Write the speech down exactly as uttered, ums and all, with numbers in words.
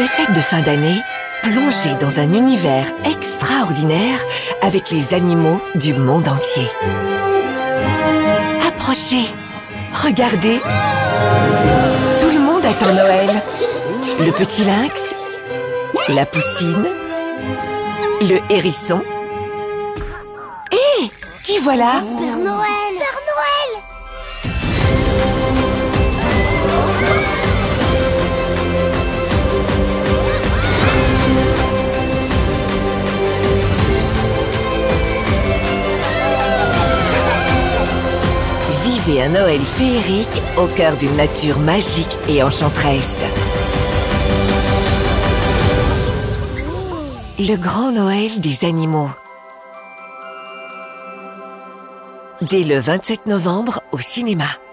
les fêtes de fin d'année, plongez dans un univers extraordinaire avec les animaux du monde entier. Approchez, regardez. Tout le monde attend Noël. Le petit lynx, la poussine, le hérisson. Hé, qui voilà? Père Noël! Père Noël! Vivez un Noël féerique au cœur d'une nature magique et enchanteresse. Le grand Noël des animaux. Dès le vingt-sept novembre au cinéma.